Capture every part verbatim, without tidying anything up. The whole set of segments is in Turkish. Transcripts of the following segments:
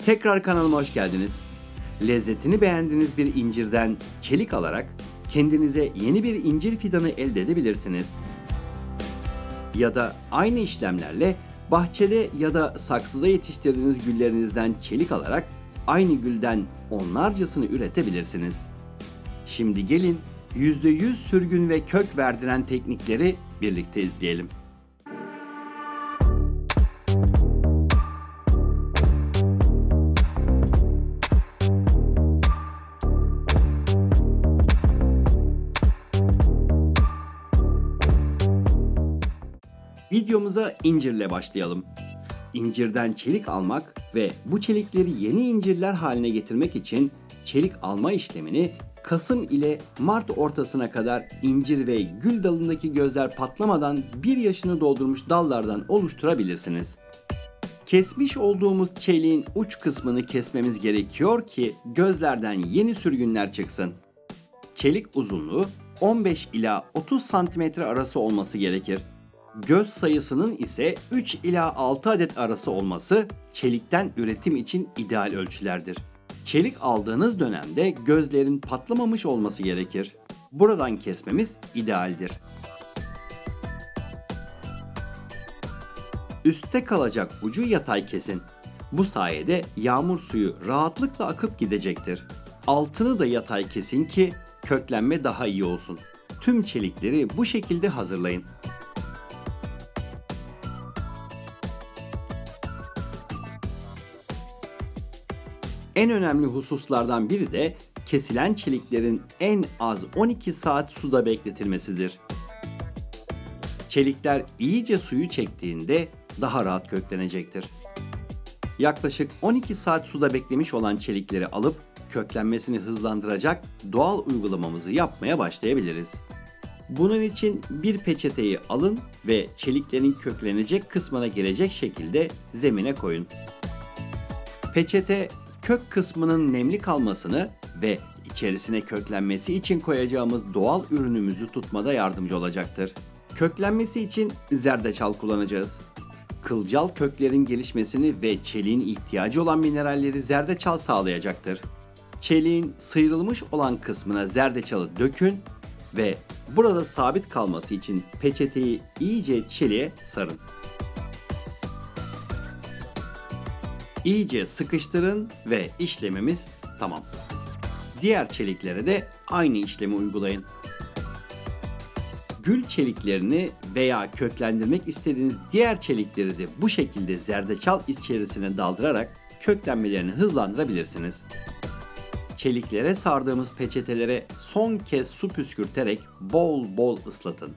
Tekrar kanalıma hoş geldiniz. Lezzetini beğendiğiniz bir incirden çelik alarak kendinize yeni bir incir fidanı elde edebilirsiniz. Ya da aynı işlemlerle bahçede ya da saksıda yetiştirdiğiniz güllerinizden çelik alarak aynı gülden onlarcasını üretebilirsiniz. Şimdi gelin yüzde yüz sürgün ve kök verdiren teknikleri birlikte izleyelim. Videomuza incirle başlayalım. İncirden çelik almak ve bu çelikleri yeni incirler haline getirmek için çelik alma işlemini Kasım ile Mart ortasına kadar incir ve gül dalındaki gözler patlamadan bir yaşını doldurmuş dallardan oluşturabilirsiniz. Kesmiş olduğumuz çeliğin uç kısmını kesmemiz gerekiyor ki gözlerden yeni sürgünler çıksın. Çelik uzunluğu on beş ila otuz santimetre arası olması gerekir. Göz sayısının ise üç ila altı adet arası olması çelikten üretim için ideal ölçülerdir. Çelik aldığınız dönemde gözlerin patlamamış olması gerekir. Buradan kesmemiz idealdir. Üste kalacak ucu yatay kesin. Bu sayede yağmur suyu rahatlıkla akıp gidecektir. Altını da yatay kesin ki köklenme daha iyi olsun. Tüm çelikleri bu şekilde hazırlayın. En önemli hususlardan biri de kesilen çeliklerin en az on iki saat suda bekletilmesidir. Çelikler iyice suyu çektiğinde daha rahat köklenecektir. Yaklaşık on iki saat suda beklemiş olan çelikleri alıp köklenmesini hızlandıracak doğal uygulamamızı yapmaya başlayabiliriz. Bunun için bir peçeteyi alın ve çeliklerin köklenecek kısmına gelecek şekilde zemine koyun. Peçete kök kısmının nemli kalmasını ve içerisine köklenmesi için koyacağımız doğal ürünümüzü tutmada yardımcı olacaktır. Köklenmesi için zerdeçal kullanacağız. Kılcal köklerin gelişmesini ve çeliğin ihtiyacı olan mineralleri zerdeçal sağlayacaktır. Çeliğin sıyrılmış olan kısmına zerdeçalı dökün ve burada sabit kalması için peçeteyi iyice çeliğe sarın. İyice sıkıştırın ve işlemimiz tamam. Diğer çeliklere de aynı işlemi uygulayın. Gül çeliklerini veya köklendirmek istediğiniz diğer çelikleri de bu şekilde zerdeçal içerisine daldırarak köklenmelerini hızlandırabilirsiniz. Çeliklere sardığımız peçetelere son kez su püskürterek bol bol ıslatın.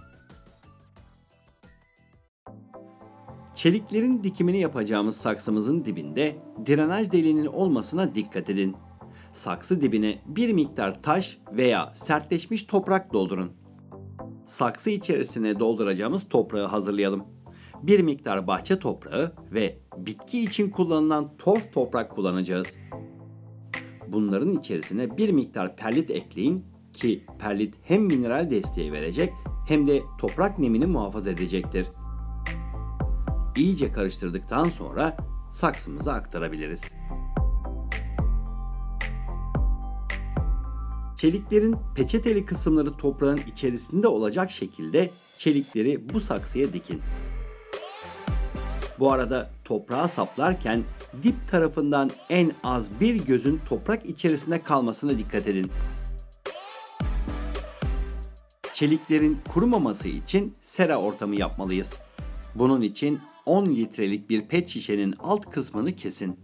Çeliklerin dikimini yapacağımız saksımızın dibinde drenaj deliğinin olmasına dikkat edin. Saksı dibine bir miktar taş veya sertleşmiş toprak doldurun. Saksı içerisine dolduracağımız toprağı hazırlayalım. Bir miktar bahçe toprağı ve bitki için kullanılan torf toprak kullanacağız. Bunların içerisine bir miktar perlit ekleyin ki perlit hem mineral desteği verecek hem de toprak nemini muhafaza edecektir. İyice karıştırdıktan sonra saksımıza aktarabiliriz. Çeliklerin peçeteli kısımları toprağın içerisinde olacak şekilde çelikleri bu saksıya dikin. Bu arada toprağa saplarken dip tarafından en az bir gözün toprak içerisinde kalmasına dikkat edin. Çeliklerin kurumaması için sera ortamı yapmalıyız. Bunun için on litrelik bir pet şişenin alt kısmını kesin.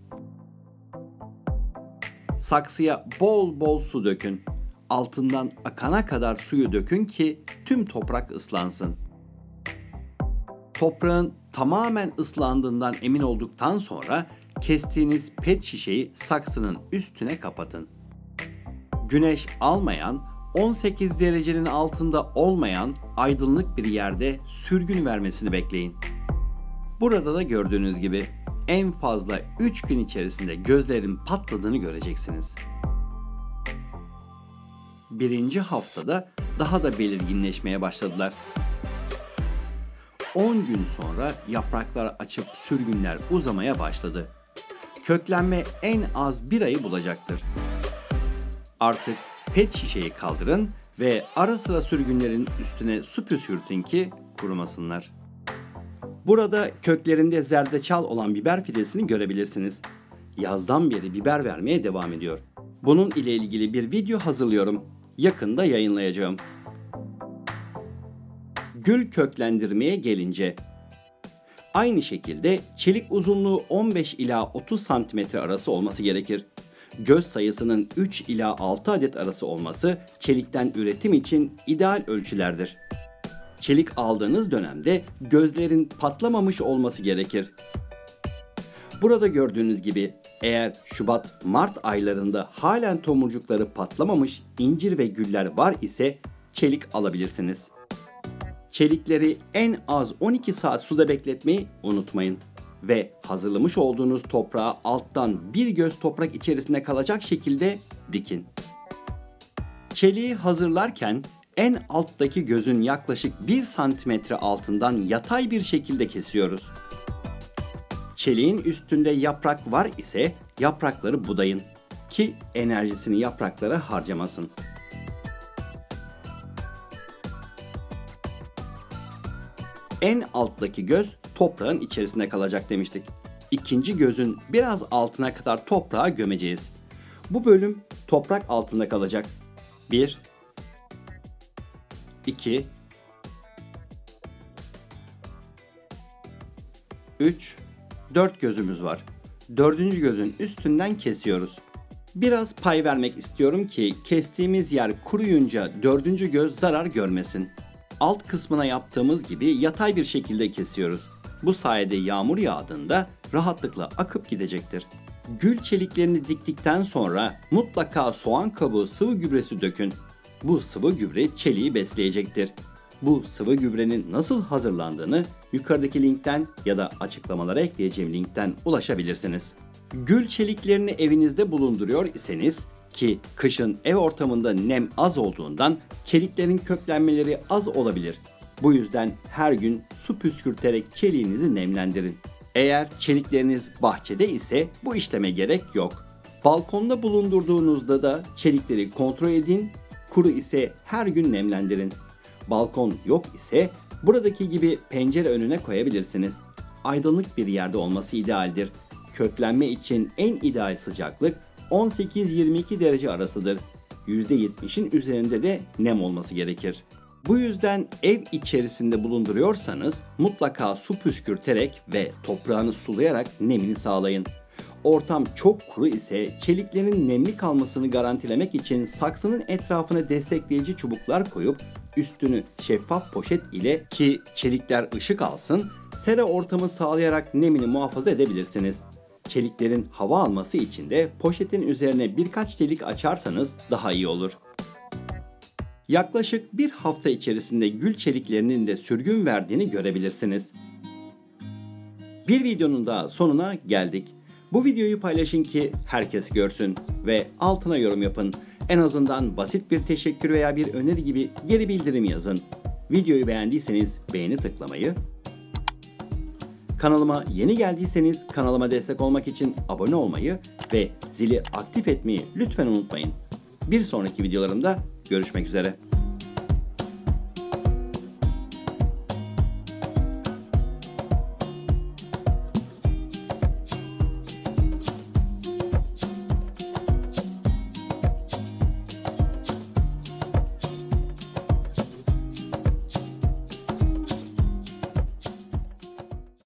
Saksıya bol bol su dökün. Altından akana kadar suyu dökün ki tüm toprak ıslansın. Toprağın tamamen ıslandığından emin olduktan sonra kestiğiniz pet şişeyi saksının üstüne kapatın. Güneş almayan, on sekiz derecenin altında olmayan aydınlık bir yerde sürgün vermesini bekleyin. Burada da gördüğünüz gibi en fazla üç gün içerisinde gözlerin patladığını göreceksiniz. Birinci haftada daha da belirginleşmeye başladılar. on gün sonra yapraklar açıp sürgünler uzamaya başladı. köklenme en az bir ayı bulacaktır. Artık pet şişeyi kaldırın ve ara sıra sürgünlerin üstüne su püskürtün ki kurumasınlar. Burada köklerinde zerdeçal olan biber fidesini görebilirsiniz. Yazdan beri biber vermeye devam ediyor. Bunun ile ilgili bir video hazırlıyorum. Yakında yayınlayacağım. Gül köklendirmeye gelince, aynı şekilde çelik uzunluğu on beş ila otuz santimetre arası olması gerekir. Göz sayısının üç ila altı adet arası olması çelikten üretim için ideal ölçülerdir. Çelik aldığınız dönemde gözlerin patlamamış olması gerekir. Burada gördüğünüz gibi eğer Şubat-Mart aylarında halen tomurcukları patlamamış incir ve güller var ise çelik alabilirsiniz. Çelikleri en az on iki saat suda bekletmeyi unutmayın ve hazırlamış olduğunuz toprağı alttan bir göz toprak içerisinde kalacak şekilde dikin. Çeliği hazırlarken en alttaki gözün yaklaşık bir santimetre altından yatay bir şekilde kesiyoruz. Çeliğin üstünde yaprak var ise yaprakları budayın ki enerjisini yapraklara harcamasın. En alttaki göz toprağın içerisinde kalacak demiştik. İkinci gözün biraz altına kadar toprağa gömeceğiz. Bu bölüm toprak altında kalacak. bir iki üç dört gözümüz var. Dördüncü gözün üstünden kesiyoruz. Biraz pay vermek istiyorum ki kestiğimiz yer kuruyunca dördüncü göz zarar görmesin. Alt kısmına yaptığımız gibi yatay bir şekilde kesiyoruz. Bu sayede yağmur yağdığında rahatlıkla akıp gidecektir. Gül çeliklerini diktikten sonra mutlaka soğan kabuğu sıvı gübresi dökün. Bu sıvı gübre çeliği besleyecektir. Bu sıvı gübrenin nasıl hazırlandığını yukarıdaki linkten ya da açıklamalara ekleyeceğim linkten ulaşabilirsiniz. Gül çeliklerini evinizde bulunduruyor iseniz ki kışın ev ortamında nem az olduğundan çeliklerin köklenmeleri az olabilir. Bu yüzden her gün su püskürterek çeliğinizi nemlendirin. Eğer çelikleriniz bahçede ise bu işleme gerek yok. Balkonda bulundurduğunuzda da çelikleri kontrol edin, kuru ise her gün nemlendirin. Balkon yok ise buradaki gibi pencere önüne koyabilirsiniz. Aydınlık bir yerde olması idealdir. Köklenme için en ideal sıcaklık on sekiz yirmi iki derece arasıdır. yüzde yetmişin üzerinde de nem olması gerekir. Bu yüzden ev içerisinde bulunduruyorsanız mutlaka su püskürterek ve toprağını sulayarak nemini sağlayın. Ortam çok kuru ise çeliklerin nemli kalmasını garantilemek için saksının etrafına destekleyici çubuklar koyup üstünü şeffaf poşet ile ki çelikler ışık alsın, sera ortamı sağlayarak nemini muhafaza edebilirsiniz. Çeliklerin hava alması için de poşetin üzerine birkaç delik açarsanız daha iyi olur. Yaklaşık bir hafta içerisinde gül çeliklerinin de sürgün verdiğini görebilirsiniz. Bir videonun daha sonuna geldik. Bu videoyu paylaşın ki herkes görsün ve altına yorum yapın. En azından basit bir teşekkür veya bir öneri gibi geri bildirim yazın. Videoyu beğendiyseniz beğeni tıklamayı, kanalıma yeni geldiyseniz kanalıma destek olmak için abone olmayı ve zili aktif etmeyi lütfen unutmayın. Bir sonraki videolarımda görüşmek üzere.